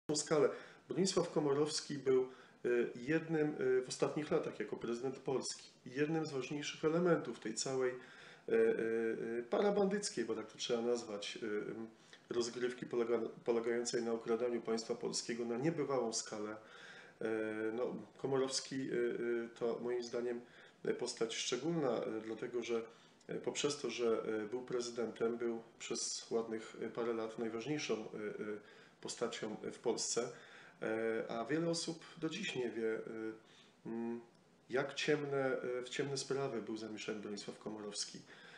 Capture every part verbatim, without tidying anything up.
skalę. Bronisław Komorowski był jednym w ostatnich latach jako prezydent Polski, jednym z ważniejszych elementów tej całej parabandyckiej, bo tak to trzeba nazwać, rozgrywki polega, polegającej na okradaniu państwa polskiego na niebywałą skalę. No, Komorowski to moim zdaniem postać szczególna, dlatego że poprzez to, że był prezydentem, był przez ładnych parę lat najważniejszą postacią w Polsce, a wiele osób do dziś nie wie, jak ciemne, w ciemne sprawy był zamieszany Bronisław Komorowski.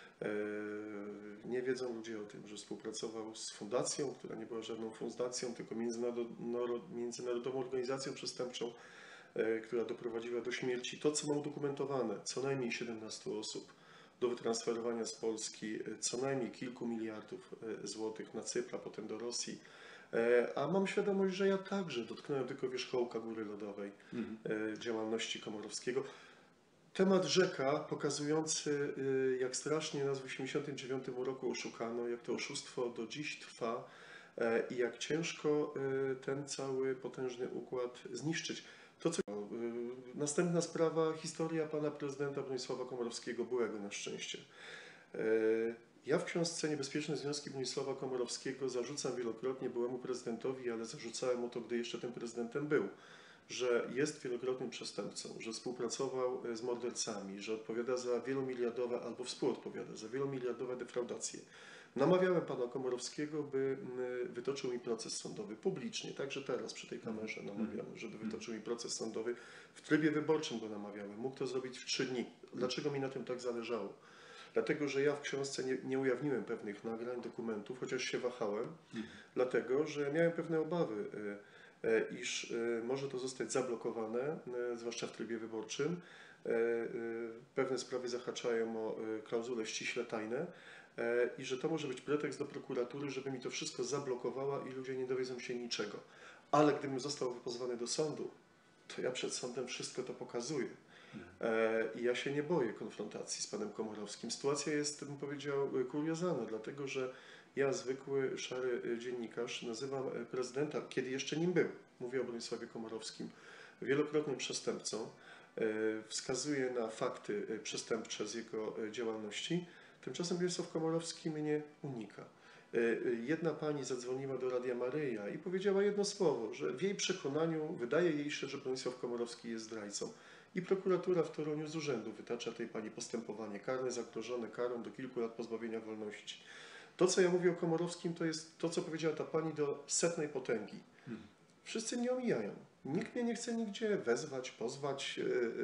Nie wiedzą ludzie o tym, że współpracował z fundacją, która nie była żadną fundacją, tylko międzynarodową organizacją przestępczą, która doprowadziła do śmierci, to co mam udokumentowane, co najmniej siedemnastu osób, do wytransferowania z Polski co najmniej kilku miliardów złotych na Cypr, a potem do Rosji. A mam świadomość, że ja także dotknąłem tylko wierzchołka góry lodowej mhm. działalności Komorowskiego. Temat rzeka pokazujący, jak strasznie nas w osiemdziesiątym dziewiątym roku oszukano, jak to oszustwo do dziś trwa i jak ciężko ten cały potężny układ zniszczyć. To, co... Następna sprawa, historia pana prezydenta Bronisława Komorowskiego, byłego na szczęście. Ja w książce Niebezpieczne związki Bronisława Komorowskiego zarzucam wielokrotnie byłemu prezydentowi, ale zarzucałem mu to, gdy jeszcze tym prezydentem był, że jest wielokrotnym przestępcą, że współpracował z mordercami, że odpowiada za wielomiliardowe albo współodpowiada za wielomiliardowe defraudacje. Namawiałem pana Komorowskiego, by wytoczył mi proces sądowy publicznie, także teraz przy tej kamerze namawiamy, żeby wytoczył mi proces sądowy. W trybie wyborczym go namawiałem, mógł to zrobić w trzy dni. Dlaczego mi na tym tak zależało? Dlatego, że ja w książce nie, nie ujawniłem pewnych nagrań, dokumentów, chociaż się wahałem, mhm. dlatego, że miałem pewne obawy, iż może to zostać zablokowane, zwłaszcza w trybie wyborczym. Pewne sprawy zahaczają o klauzule ściśle tajne i że to może być pretekst do prokuratury, żeby mi to wszystko zablokowała i ludzie nie dowiedzą się niczego. Ale gdybym został wypozwany do sądu, to ja przed sądem wszystko to pokazuję. I ja się nie boję konfrontacji z panem Komorowskim. Sytuacja jest, bym powiedział, kuriozalna, dlatego że ja, zwykły, szary dziennikarz, nazywam prezydenta, kiedy jeszcze nim był, mówię o Bronisławie Komorowskim, wielokrotnie przestępcą, wskazuję na fakty przestępcze z jego działalności. Tymczasem Bronisław Komorowski mnie unika. Jedna pani zadzwoniła do Radia Maryja i powiedziała jedno słowo, że w jej przekonaniu wydaje jej się, że Bronisław Komorowski jest zdrajcą. I prokuratura w Toruniu z urzędu wytacza tej pani postępowanie karne, zagrożone karą do kilku lat pozbawienia wolności. To, co ja mówię o Komorowskim, to jest to, co powiedziała ta pani do setnej potęgi. Wszyscy mnie omijają. Nikt mnie nie chce nigdzie wezwać, pozwać,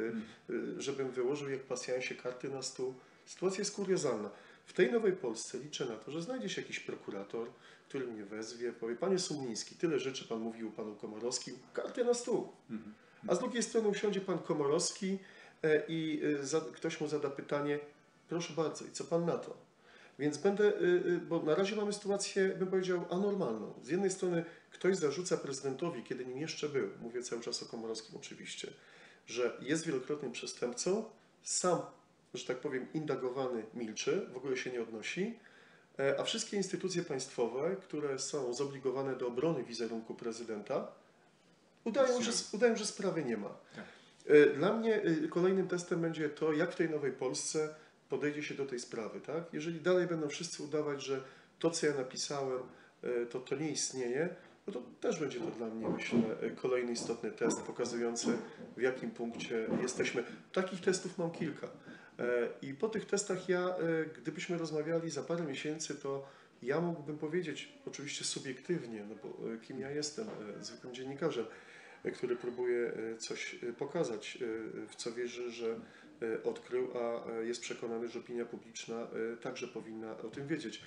żebym wyłożył jak pasjansie karty na stół. Sytuacja jest kuriozalna. W tej nowej Polsce liczę na to, że znajdzie się jakiś prokurator, który mnie wezwie, powie: panie Sumliński, tyle rzeczy pan mówił panu Komorowskim, karty na stół. A z drugiej strony usiądzie pan Komorowski i ktoś mu zada pytanie: proszę bardzo, i co pan na to? Więc będę, bo na razie mamy sytuację, bym powiedział, anormalną. Z jednej strony ktoś zarzuca prezydentowi, kiedy nim jeszcze był, mówię cały czas o Komorowskim oczywiście, że jest wielokrotnym przestępcą, sam, że tak powiem, indagowany milczy, w ogóle się nie odnosi, a wszystkie instytucje państwowe, które są zobligowane do obrony wizerunku prezydenta, udają, że, udają, że sprawy nie ma. Dla mnie kolejnym testem będzie to, jak w tej nowej Polsce podejdzie się do tej sprawy. Tak? Jeżeli dalej będą wszyscy udawać, że to, co ja napisałem, to, to nie istnieje, no to też będzie to dla mnie, myślę, kolejny istotny test pokazujący, w jakim punkcie jesteśmy. Takich testów mam kilka. I po tych testach ja, gdybyśmy rozmawiali za parę miesięcy, to ja mógłbym powiedzieć, oczywiście subiektywnie, no bo kim ja jestem, zwykłym dziennikarzem, który próbuje coś pokazać, w co wierzy, że odkrył, a jest przekonany, że opinia publiczna także powinna o tym wiedzieć.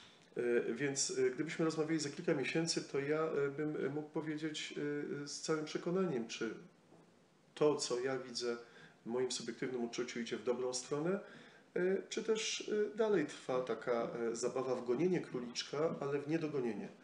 Więc gdybyśmy rozmawiali za kilka miesięcy, to ja bym mógł powiedzieć z całym przekonaniem, czy to, co ja widzę w moim subiektywnym uczuciu, idzie w dobrą stronę, czy też dalej trwa taka zabawa w gonienie króliczka, ale w niedogonienie.